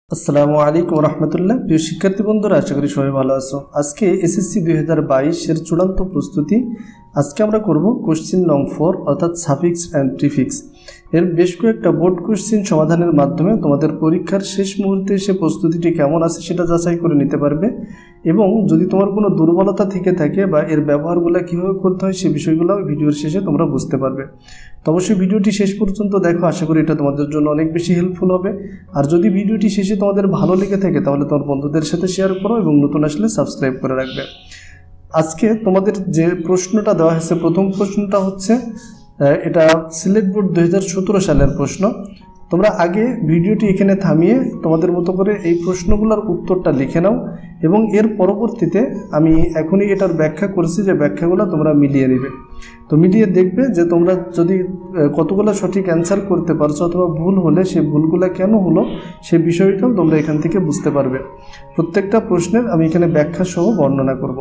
আসসালামু আলাইকুম রহমতুল্লাহ। প্রিয় শিক্ষার্থী বন্ধুরা, আশা করি সবাই ভালো আছো। আজকে এসএসসি 2022 এর চূড়ান্ত প্রস্তুতি। আজকে আমরা করব কোশ্চেন নং 4 অর্থাৎ সাফিক্স অ্যান্ড প্রিফিক্স এর বেশ কয়েকটা বোর্ড কোশ্চেন সমাধানের মাধ্যমে তোমাদের পরীক্ষার শেষ মুহূর্তে এসে প্রস্তুতিটি কেমন আছে সেটা যাচাই করে নিতে পারবে। এবং যদি তোমার কোনো দুর্বলতা থেকে থাকে বা এর ব্যবহারগুলো কীভাবে করতে হয় সেই বিষয়গুলো ভিডিওর শেষে তোমরা বুঝতে পারবে। তো অবশ্যই ভিডিওটি শেষ পর্যন্ত দেখো, আশা করি এটা তোমাদের জন্য অনেক বেশি হেল্পফুল হবে। আর যদি ভিডিওটি শেষে তোমাদের ভালো লেগে থাকে তাহলে তোমার বন্ধুদের সাথে শেয়ার করো এবং নতুন আসলে সাবস্ক্রাইব করে রাখবে। আজকে তোমাদের যে প্রশ্নটা দেওয়া হয়েছে, প্রথম প্রশ্নটা হচ্ছে এটা সিলেট বোর্ড 2017 সালের প্রশ্ন। তোমরা আগে ভিডিওটি এখানে থামিয়ে তোমাদের মতো করে এই প্রশ্নগুলোর উত্তরটা লিখে নাও এবং এর পরবর্তীতে আমি এখনই এটার ব্যাখ্যা করছি, যে ব্যাখ্যাগুলো তোমরা মিলিয়ে নেবে। তো মিলিয়ে দেখবে যে তোমরা যদি কতগুলো সঠিক অ্যান্সার করতে পারছো অথবা ভুল হলে সেই ভুলগুলো কেন হলো সেই বিষয়টাও তোমরা এখান থেকে বুঝতে পারবে। প্রত্যেকটা প্রশ্নের আমি এখানে ব্যাখ্যা সহ বর্ণনা করব।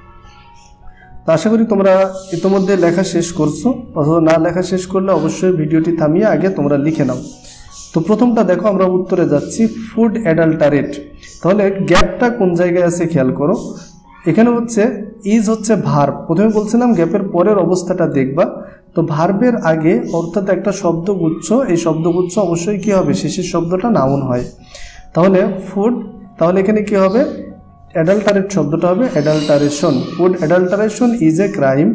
তো আশা করি তোমরা ইতিমধ্যে লেখা শেষ করছো, অথবা না লেখা শেষ করলে অবশ্যই ভিডিওটি থামিয়ে আগে তোমরা লিখে নাও। তো প্রথমটা দেখো, আমরা উত্তরে যাচ্ছি ফুড অ্যাডাল্টারেট। তাহলে গ্যাপটা কোন জায়গায় আছে খেয়াল করো। এখানে হচ্ছে ইজ হচ্ছে ভার্ব। প্রথমে বলছিলাম গ্যাপের পরের অবস্থাটা দেখবা। তো ভার্বের আগে অর্থাৎ একটা শব্দগুচ্ছ, এই শব্দগুচ্ছ অবশ্যই কী হবে, শেষের শব্দটা নাউন হয়। তাহলে ফুড, তাহলে এখানে কী হবে, অ্যাডাল্টারেট শব্দটা হবে adulteration. Food adulteration is a crime.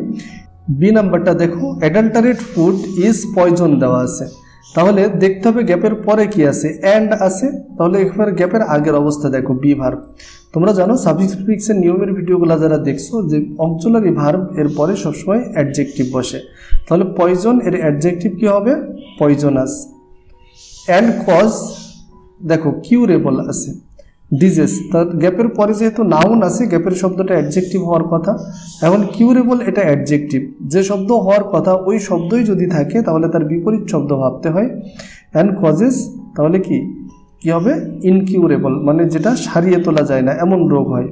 B নাম্বারটা দেখো, অ্যাডাল্টারেট ফুড ইজ পয়জন দেওয়া আছে। তাহলে দেখতে হবে গ্যাপের পরে কি আছে, অ্যান্ড আছে। তাহলে একবার গ্যাপের আগের অবস্থা দেখো, বি ভার্ব। তোমরা জানো সাফিক্স প্রিফিক্সের নিয়মের ভিডিওগুলো যারা দেখছো যে অক্সিলারি ভার্ব এর পরে সবসময় অ্যাডজেক্টিভ বসে। তাহলে পয়জন এর অ্যাডজেক্টিভ কি হবে, পয়জনাস। অ্যান্ড কজ দেখো কিউরেবল আছে। ডিজিজ, তার গ্যাপের পরে যেহেতু নাউন আছে, গ্যাপের শব্দটা অ্যাডজেক্টিভ হওয়ার কথা। এখন কিউরেবল এটা অ্যাডজেক্টিভ, যে শব্দ হওয়ার কথা ওই শব্দই যদি থাকে তাহলে তার বিপরীত শব্দ ভাবতে হয়। অ্যান্ড কজেস তাহলে কি হবে, ইনকিউরেবল, মানে যেটা সারিয়ে তোলা যায় না এমন রোগ হয়।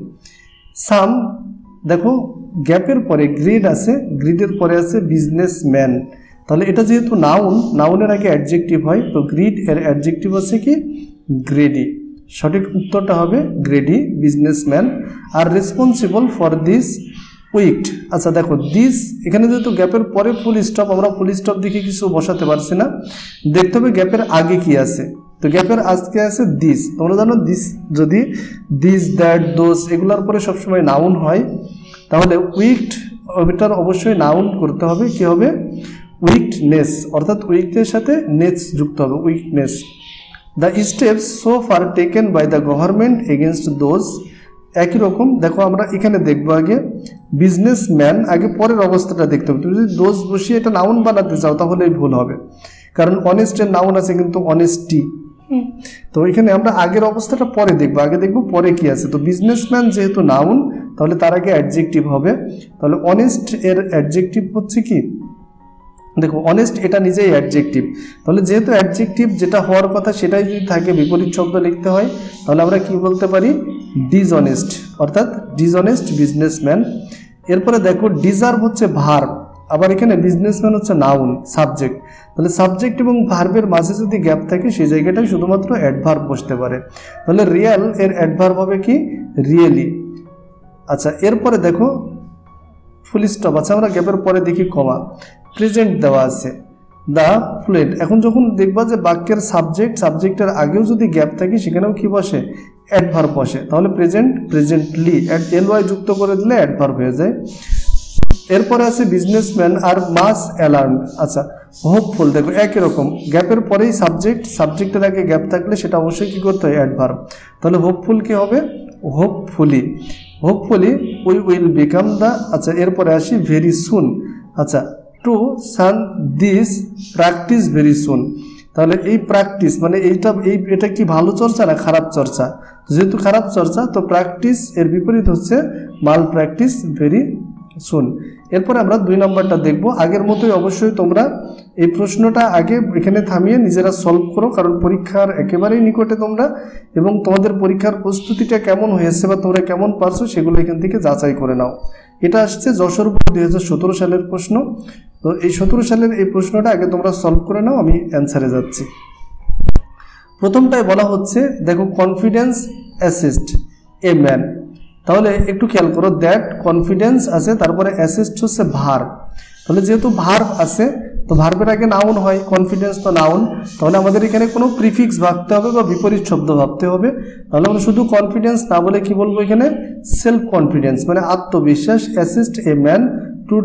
সাম দেখো গ্যাপের পরে গ্রিড আছে, গ্রিডের পরে আছে বিজনেসম্যান। তাহলে এটা যেহেতু নাউন, নাউনের আগে অ্যাডজেক্টিভ হয়, তো গ্রিড এর অ্যাডজেক্টিভ আছে কি, গ্রেডি। সঠিক উত্তরটা হবে গ্রেডি, বিজনেসম্যান। আর রেসপন্সিবল ফর দিস উইকড। আচ্ছা দেখো দিস, এখানে যেহেতু গ্যাপের পরে ফুল স্টপ, আমরা ফুল স্টপ দেখে কিছু বসাতে পারছি না, দেখতে হবে গ্যাপের আগে কি আছে। তো গ্যাপের আজকে আছে দিস। তোমরা জানো দিস, যদি দিস দ্যাট দোজ এগুলোর পরে সবসময় নাউন হয়, তাহলে উইকড ওইটার অবশ্যই নাউন করতে হবে, কি হবে, উইকনেস, অর্থাৎ উইকদের সাথে নেস যুক্ত হবে, weakness. The steps so far taken by the government against those. একই রকম দেখো, আমরা এখানে দেখবো আগে বিজনেসম্যান, আগে পরের অবস্থাটা দেখতে হবে। তুমি যদি দোজ বসিয়ে এটা নাউন বানাতে চাও তাহলেই ভুল হবে, কারণ অনেস্টের নাউন আছে কিন্তু অনেস্টি। তো এখানে আমরা আগের অবস্থাটা পরে দেখবো, আগে দেখবো পরে কি আছে। তো বিজনেসম্যান যেহেতু নাউন, তাহলে তার আগে অ্যাডজেক্টিভ হবে। তাহলে অনেস্ট এর অ্যাডজেক্টিভ হচ্ছে কি, দেখো অনেস্ট এটা নিজেই অ্যাডজেক্টিভ। তাহলে যেহেতু অ্যাডজেক্টিভ যেটা হওয়ার কথা সেটাই যদি থাকে, বিপরীত শব্দ লিখতে হয়, তাহলে আমরা কি বলতে পারি, ডিসঅনেস্ট, অর্থাৎ ডিসঅনেস্ট বিজনেসম্যান। এরপরে দেখো ডিজার্ভ হচ্ছে ভার্ব, আবার এখানে বিজনেসম্যান হচ্ছে নাউন, সাবজেক্ট। তাহলে সাবজেক্ট এবং ভার্বের মাঝে যদি গ্যাপ থাকে সেই জায়গাটায় শুধুমাত্র অ্যাডভার্ব বসতে পারে। তাহলে রিয়াল এর অ্যাডভার্ব হবে কি, রিয়েলি। আচ্ছা এরপরে দেখো ফুল স্টপ আছে, আমরা গ্যাপের পরে দেখি কমা। প্রেজেন্ট দেওয়া আছে, দ্য ফ্লুয়েন্ট। এখন যখন দেখবা যে বাক্যের সাবজেক্টের আগেও যদি গ্যাপ থাকে সেখানেও কি বসে, অ্যাডভার্ব বসে। তাহলে প্রেজেন্ট, প্রেজেন্টলি, এলওয়াই যুক্ত করে দিলে অ্যাডভার্ব হয়ে যায়। এরপরে আছে বিজনেসম্যান আর মাস অ্যালার্মড। আচ্ছা হোপফুল, দেখো একই রকম, গ্যাপের পরেই সাবজেক্টের আগে গ্যাপ থাকলে সেটা অবশ্যই কি করতে হয়, অ্যাডভার্ব। তাহলে হোপফুল কি হবে, hopefully, hopefully we will become the. আচ্ছা এরপরে আসি ভেরি সুন। আচ্ছা to shun this practice very soon. তাহলে এই প্র্যাকটিস মানে এটা কি ভালো চর্চা না খারাপ চর্চা, যেহেতু খারাপ চর্চা তো প্র্যাকটিস এর বিপরীত হচ্ছে মাল প্র্যাকটিস ভেরি সুন। এরপরে আমরা 2 নম্বরটা দেখব। আগের মতোই অবশ্যই তোমরা এই প্রশ্নটা আগে এখানে থামিয়ে নিজেরা সলভ করো, কারণ পরীক্ষার একেবারেই নিকটে তোমরা, এবং তোমাদের পরীক্ষার প্রস্তুতিটা কেমন হয়েছে বা তোমরা কেমন পারছো সেগুলো এখান থেকে যাচাই করে নাও। এটা আসছে যশোর বোর্ড 2017 সালের প্রশ্ন। তো এই 17 সালের এই প্রশ্নটা আগে তোমরা সলভ করে নাও, আমি অ্যান্সারে যাচ্ছি। প্রথমটায় বলা হচ্ছে দেখো কনফিডেন্স অ্যাসিস্ট এ ম্যান, তাহলে একটু খেয়াল করো দ্যাট কনফিডেন্স আছে তারপরে অ্যাসিস্ট হচ্ছে ভার্ব, তাহলে যেহেতু ভার্ব আছে তো ভার্বের আগে নাউন হয়, কনফিডেন্স তো নাউন, তাহলে আমাদের এখানে কোনো প্রিফিক্স ভাবতে হবে বা বিপরীত শব্দ ভাবতে হবে। তাহলে আমরা শুধু কনফিডেন্স না বলে কি বলবো এখানে সেলফ কনফিডেন্স মানে আত্মবিশ্বাস, assist a man to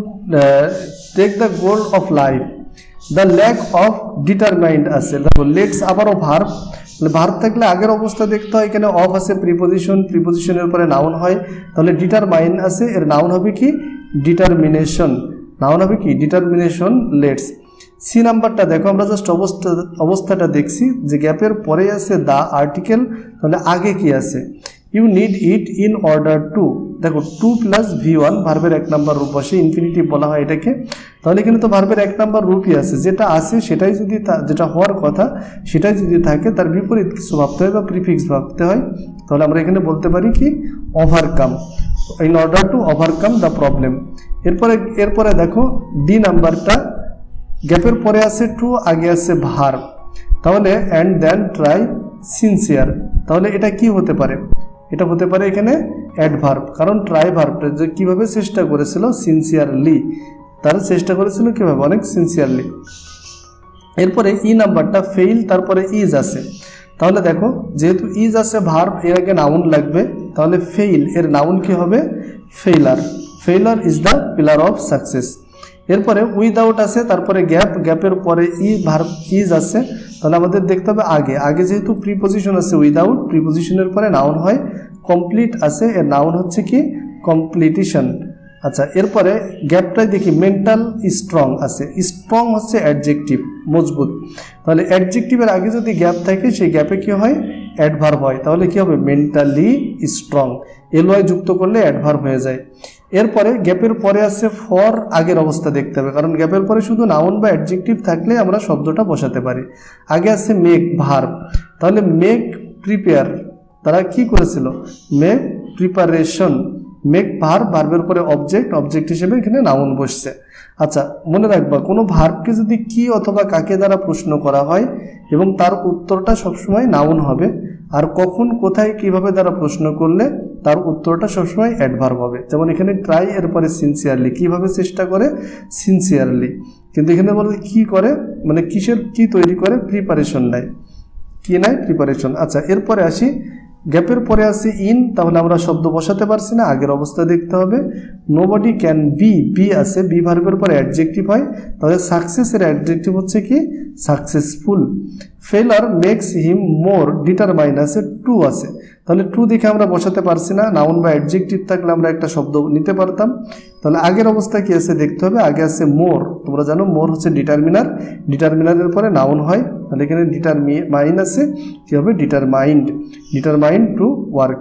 take the goal of life, the lack of determined আছে, দেখো লেটস আবারও ভার্ব, ভার্ব থাকলে আগের অবস্থা দেখতে হয়, এখানে অফ আছে প্রিপোজিশন, প্রিপোজিশনের পরে নাউন হয়, তাহলে ডিটারমাইন্ড আছে এর নাউন হবে কি ডিটারমিনেশন, নাউন হবে কি ডিটারমিনেশন। লেটস সি নাম্বারটা দেখো আমরা জাস্ট অবস্থাটা দেখছি যে গ্যাপের পরে আছে দা আর্টিকেল, তাহলে আগে কি আছে you need it in order to, দেখো টু প্লাস V1 ভার্বের 1 নাম্বার রূপ বসে, ইনফিনিটিভ বলা হয় এটাকে, তাহলে এখানে তো ভার্বের 1 নাম্বার রূপই আছে, যেটা আছে সেটাই যদি যেটা হওয়ার কথা সেটাই যদি থাকে তার বিপরীত কিছু ভাবতে হয় বা প্রিফিক্স ভাবতে হয়, তাহলে আমরা এখানে বলতে পারি কি overcome, in order to overcome the problem. এরপরে দেখো ডি নাম্বারটা গ্যাপের পরে আছে টু, আগে আছে ভার্ব, তাহলে অ্যান্ড দেন ট্রাই সিনসিয়ার, তাহলে এটা কি হতে পারে, এটা হতে পারে এখানে অ্যাডভার্ব, কারণ ট্রাই ভার্বটা যে কীভাবে চেষ্টা করেছিল সিনসিয়ারলি, তারা চেষ্টা করেছিল কীভাবে অনেক সিনসিয়ারলি। এরপরে ই নাম্বারটা ফেইল, তারপরে ইজ আছে, তাহলে দেখো যেহেতু ইজ আছে ভার্ব এর আগে নাউন লাগবে, তাহলে ফেইল এর নাউন কি হবে failure, failure is the pillar of success. এরপরে উইদাউট আছে তারপরে গ্যাপ, গ্যাপের পরে ভার্ব ইজ আছে, তাহলে আমাদের দেখতে হবে আগে যেহেতু প্রিপোজিশন আছে উইদাউট, প্রিপোজিশনের পরে নাউন হয়, কমপ্লিট আছে এর নাউন হচ্ছে কি কমপ্লিটিশন। আচ্ছা এরপরে গ্যাপটাই দেখি মেন্টাল স্ট্রং আছে, স্ট্রং হচ্ছে অ্যাডজেক্টিভ মজবুত, তাহলে অ্যাডজেক্টিভের আগে যদি গ্যাপ থাকে সেই গ্যাপে কি হয় অ্যাডভার্ব হয়, তাহলে কি হবে মেন্টালি স্ট্রং, এলওয়াই যুক্ত করলে অ্যাডভার্ব হয়ে যায়। এরপরে গ্যাপের পরে আছে ফর, আগের অবস্থা দেখতে হবে, কারণ গ্যাপের পরে শুধু নাউন বা অ্যাডজেক্টিভ থাকলে আমরা শব্দটা বসাতে পারি। আগে আছে মেক ভার্ব, তাহলে মেক প্রিপেয়ার, তারা কি করেছিল মেক প্রিপারেশন, মেক ভার্ব, ভার্বের পরে অবজেক্ট হিসেবে এখানে নাউন বসছে। আচ্ছা মনে রাখবা কোনো ভার্বকে যদি কি অথবা কাকে দ্বারা প্রশ্ন করা হয় এবং তার উত্তরটা সবসময় নাউন হবে, আর কখন কোথায় কিভাবে দ্বারা প্রশ্ন করলে তার উত্তরটা সবসময় অ্যাডভার্ব হবে। যেমন এখানে ট্রাই এরপরে সিনসিয়ারলি, কিভাবে চেষ্টা করে সিনসিয়ারলি, কিন্তু এখানে বলে কি করে মানে কিসের কি তৈরি করে প্রিপারেশন নেয়, কি নেয় প্রিপারেশন। আচ্ছা এরপরে আসি গ্যাপের পরে আছে ইন, তাহলে আমরা শব্দ বসাতে পারছি না, আগের অবস্থা দেখতে হবে। নোবডি ক্যান বি আছে, বি ভার্বের পরে অ্যাডজেক্টিভ হয়, তাহলে সাকসেসের অ্যাডজেক্টিভ হচ্ছে কি successful. Failure makes him more determined আছে, টু আছে, তাহলে টু দেখে আমরা বসাতে পারছি না, নাউন বা অ্যাডজেক্টিভ থাকলে আমরা একটা শব্দ নিতে পারতাম, তাহলে আগের অবস্থা কি আছে দেখতে হবে, আগে আছে মোর, তোমরা জানো মোর হচ্ছে ডিটারমিনার, ডিটারমিনারের পরে নাউন হয়, তাহলে এখানে ডিটারমাইন্ড আছে কি হবে ডিটারমাইন্ড টু ওয়ার্ক।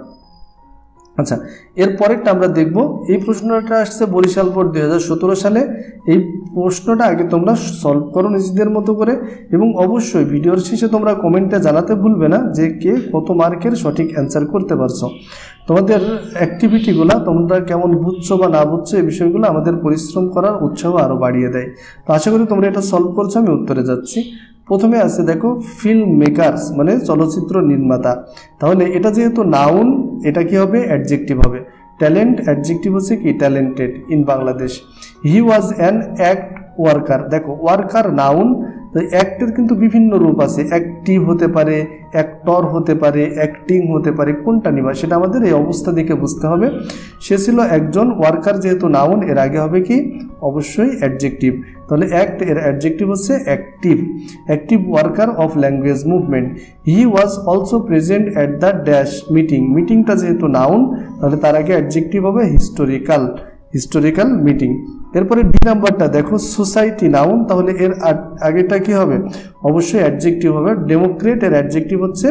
আচ্ছা এরপরেরটা আমরা দেখব, এই প্রশ্নটা আসছে বরিশাল বোর্ড 2017 সালে, এই প্রশ্নটা আগে তোমরা সলভ করো নিজেদের মতো করে, এবং অবশ্যই ভিডিওর শেষে তোমরা কমেন্টে জানাতে ভুলবে না যে কে কত মার্কের সঠিক অ্যান্সার করতে পারছো। তোমাদের অ্যাক্টিভিটিগুলো তোমরা কেমন বুঝছো বা না বুঝছো এই বিষয়গুলো আমাদের পরিশ্রম করার উৎসাহ আরও বাড়িয়ে দেয়। তো আশা করি তোমরা এটা সলভ করছো, আমি উত্তরে যাচ্ছি। প্রথমে আছে দেখো ফিল্ম মেকার্স মানে চলচ্চিত্র নির্মাতা, তাহলে এটা যেহেতু নাউন এটা কি হবে অ্যাডজেক্টিভ হবে। ট্যালেন্ট অ্যাডজেক্টিভ হচ্ছে কি talented in Bangladesh. He was an act worker, দেখো ওয়ার্কার নাউন, তো অ্যাক্টের কিন্তু বিভিন্ন রূপ আছে, অ্যাক্টিভ হতে পারে, অ্যাক্টর হতে পারে, অ্যাক্টিং হতে পারে, কোনটা নিবা সেটা আমাদের এই অবস্থা দেখে বুঝতে হবে। সে ছিল একজন ওয়ার্কার, যেহেতু নাউন এর আগে হবে কি অবশ্যই অ্যাডজেক্টিভ, তাহলে অ্যাক্ট এর অ্যাডজেক্টিভ হচ্ছে active worker of language movement. He was also present at the dash মিটিংটা যেহেতু নাউন তাহলে তার আগে অ্যাডজেক্টিভ হবে হিস্টোরিক্যাল মিটিং। এরপরে ডি নাম্বারটা দেখো সোসাইটি নাউন, তাহলে এর আগেটা কি হবে অবশ্যই অ্যাডজেক্টিভ হবে। ডেমোক্রেট এর অ্যাডজেক্টিভ হচ্ছে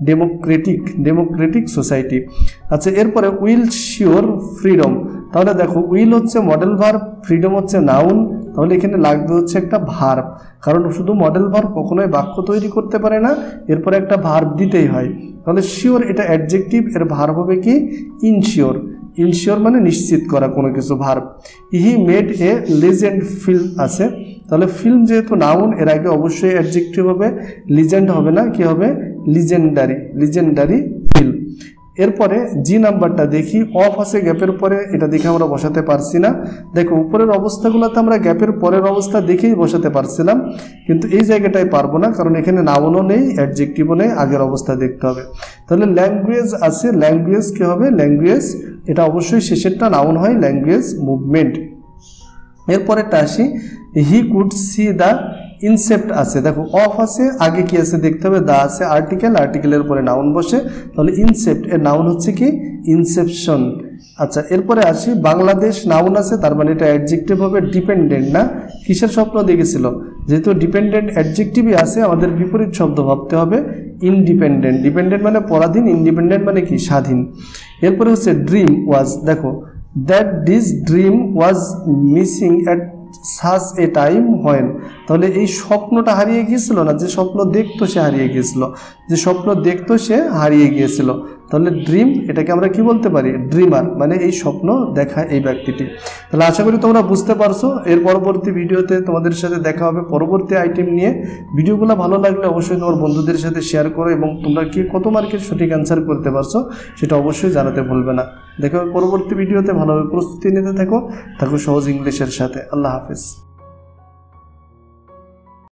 ডেমোক্রেটিক সোসাইটি। আচ্ছা এরপরে উইল শিওর ফ্রিডম, তাহলে দেখো উইল হচ্ছে মডেল ভার্ব, ফ্রিডম হচ্ছে নাউন, তাহলে এখানে লাগবে হচ্ছে একটা ভার্ব, কারণ শুধু মডেল ভার্ব কখনোই বাক্য তৈরি করতে পারে না, এরপরে একটা ভার্ব দিতেই হয়। তাহলে শিওর এটা অ্যাডজেক্টিভ, এর ভার্ব হবে কি ইনশিওর মানে নিশ্চিত করা কোনো কিছু, verb. He made a legend film আছে, তাহলে ফিল্ম যেহেতু নাউন, এর আগে অবশ্যই অ্যাডজেক্টিভ হবে, লিজেন্ড হবে না, কি হবে লিজেন্ডারি ফিল্ম। এরপরে জি নাম্বারটা দেখি, অফ আছে গ্যাপের পরে, এটা দেখে আমরা বসাতে পারছি না। দেখো উপরের অবস্থাগুলোতে আমরা গ্যাপের পরের অবস্থা দেখেই বসাতে পারছিলাম, কিন্তু এই জায়গাটায় পারবো না, কারণ এখানে নাউনও নেই অ্যাডজেক্টিভও নেই, আগের অবস্থা দেখতে হবে। তাহলে ল্যাঙ্গুয়েজ আছে, ল্যাঙ্গুয়েজ কি হবে ল্যাঙ্গুয়েজ, এটা অবশ্যই শেষেরটা নাউন হয়, ল্যাঙ্গুয়েজ মুভমেন্ট। এরপরেরটা আসি, he could see the incept আছে, দেখো অফ আছে, আগে কি আছে দেখতে হবে, দা আছে আর্টিকেল, আর্টিকেলের পরে নাউন বসে, তাহলে ইনসেপ্ট এর নাউন হচ্ছে কি ইনসেপশন। আচ্ছা এরপরে আসি, বাংলাদেশ নাউন আছে, তার মানে এটা অ্যাডজেক্টিভ হবে, ডিপেন্ডেন্ট না, কিসের স্বপ্ন দেখেছিল, যেহেতু ডিপেন্ডেন্ট অ্যাডজেক্টিভই আছে, আমাদের বিপরীত শব্দ ভাবতে হবে ইনডিপেন্ডেন্ট। ডিপেন্ডেন্ট মানে পরাধীন, ইন্ডিপেন্ডেন্ট মানে কি স্বাধীন। এরপরে হচ্ছে ড্রিম ওয়াজ, দেখো that this dream was missing at such a time when, তাহলে এই স্বপ্নটা হারিয়ে গিয়েছিল না, যে স্বপ্ন দেখতো সে হারিয়ে গিয়েছিল, যে স্বপ্ন দেখতো সে হারিয়ে গিয়েছিল। তাহলে ড্রিম এটাকে আমরা কি বলতে পারি, ড্রিমার, মানে এই স্বপ্ন দেখা এই ব্যক্তিটি। তাহলে আশা করি তোমরা বুঝতে পারছো। এর পরবর্তী ভিডিওতে তোমাদের সাথে দেখা হবে পরবর্তী আইটেম নিয়ে। ভিডিওগুলো ভালো লাগলে অবশ্যই তোমার বন্ধুদের সাথে শেয়ার করো, এবং তোমরা কি কত মার্কের সঠিক অ্যান্সার করতে পারছো সেটা অবশ্যই জানাতে ভুলবে না। দেখা হবে পরবর্তী ভিডিওতে, ভালোভাবে প্রস্তুতি নিতে থাকো সহজ ইংলিশের সাথে। আল্লাহ হাফেজ।